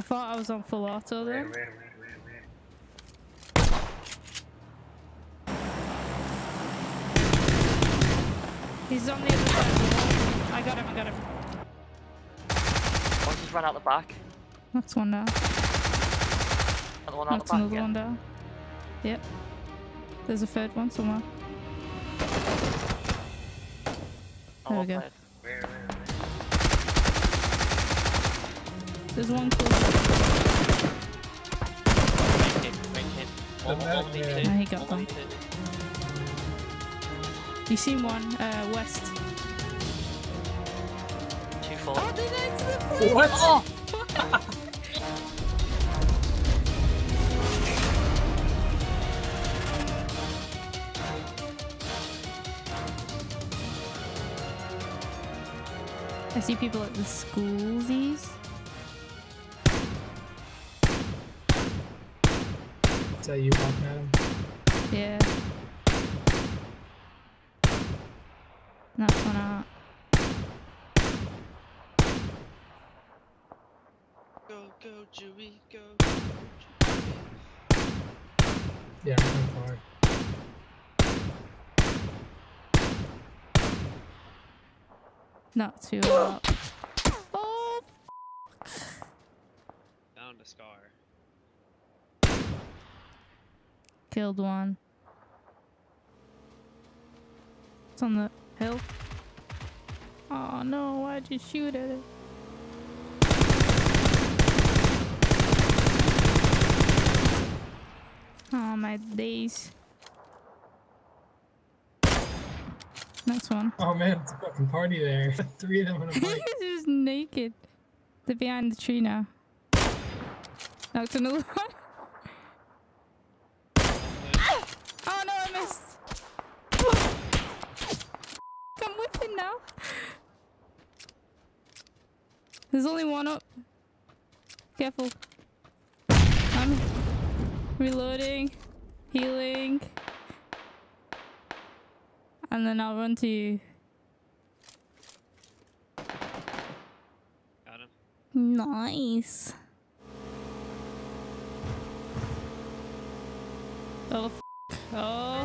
thought I was on full auto then. Where? He's on the other side of the wall. I got him. One just ran out the back. Knocked one down. Another one out the Knocked back another again. one down. Yep. There's a third one somewhere. Oh, There we go. played. Where? There's one close. Range hit. The back, yeah. Oh, he got one. You seen one, west. 2-4. Oh, they died to the plane! What? Oh! I see people at the schoolsies. Is that you walking at him? Yeah. Knocked one out. Go, Chewie, go. Yeah, I'm going far. Not too out. Oh! Found a scar. Killed one. It's on the hill. Oh no, why'd you shoot at it? Oh my days. Next one. Oh man, it's a fucking party there. 3 of them on a bike. He's just naked. They're behind the tree now. Knocked another one. Oh no, I missed. I'm whipping now. There's only one up. Careful. I'm reloading, healing, and then I'll run to you. Got him. Nice. Oh, f oh.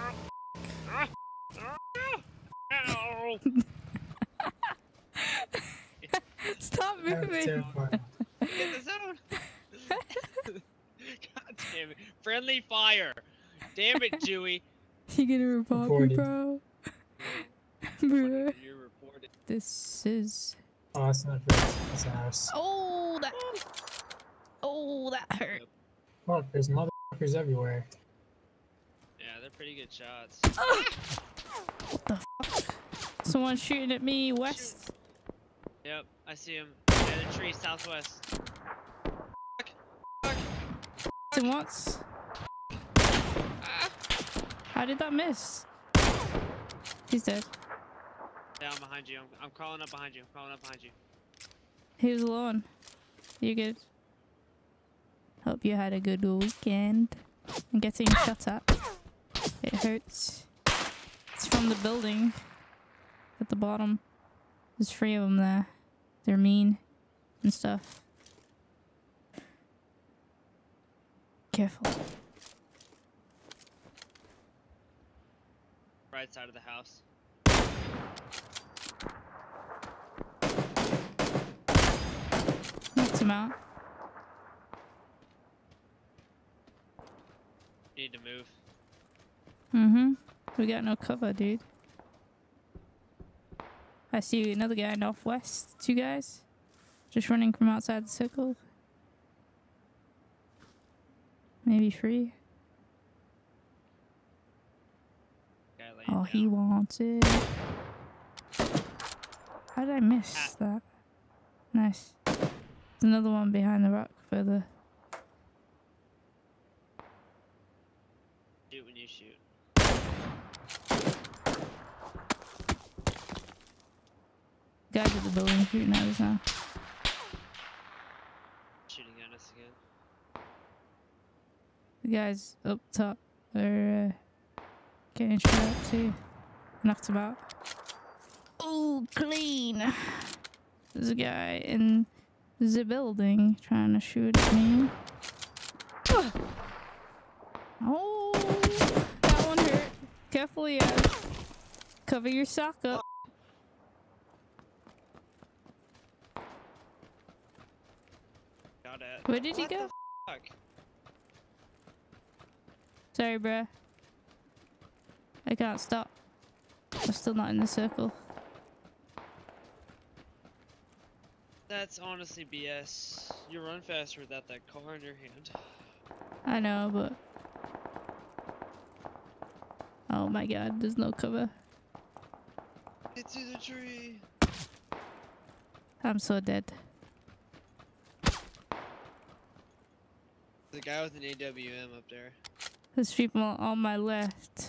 Ow! Stop That's moving. terrifying. In the zone! God damn it. Friendly fire! Damn it, Chewie! You gonna report me, Reported. bro? Bro. You're reported. This is. Oh, that's not good. That's a house. Oh, that. Oh, that hurt. Fuck, there's motherfuckers everywhere. Yeah, they're pretty good shots. What the fuck? Someone shooting at me west. Yep, I see him. Yeah, the tree southwest. And once. How did that miss? He's dead. Yeah, I'm behind you. I'm crawling up behind you. I'm crawling up behind you. He was alone. You good? Hope you had a good weekend. I'm getting shot at. It hurts. It's from the building at the bottom. There's 3 of them there. They're mean and stuff. Careful. Right side of the house. Knocked him out. Need to move. Mm-hmm. We got no cover, dude. I see another guy northwest. 2 guys. Just running from outside the circle. Maybe 3. Guy laying Oh, down. he wants it. How did I miss that? Nice. There's another one behind the rock further. Shoot when you shoot. Guys at the building shooting at us now. Shooting at us again. The guys up top are getting shot at too. Knocked him out. Oh, clean. There's a guy in The building trying to shoot at me. Oh, that one hurt. Careful, yeah. Cover your sock up. Got it. Where did he What go? the fuck? Sorry, bruh. I can't stop. I'm still not in the circle. That's honestly BS. You run faster without that car in your hand. I know, but... Oh my god, there's no cover. Get to the tree. I'm so dead. The guy with an AWM up there. There's people on my left.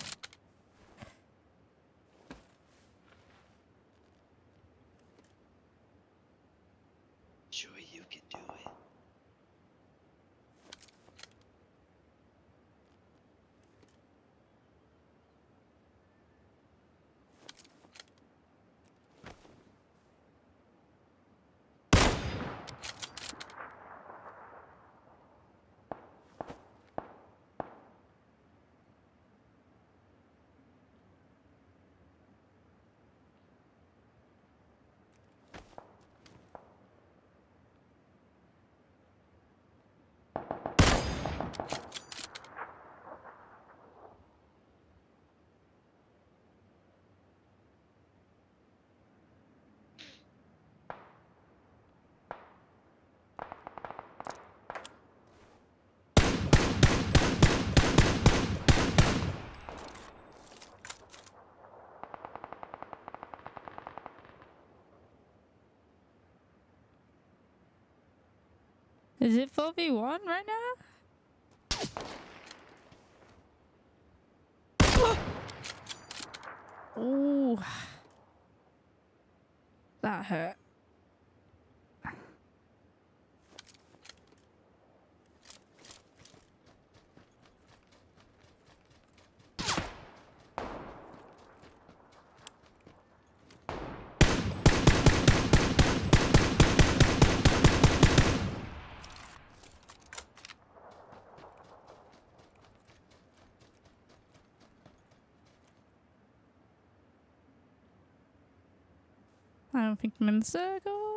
Sure, you can do it. Is it 4v1 right now? Ooh. That hurt. I don't think I'm in the circle.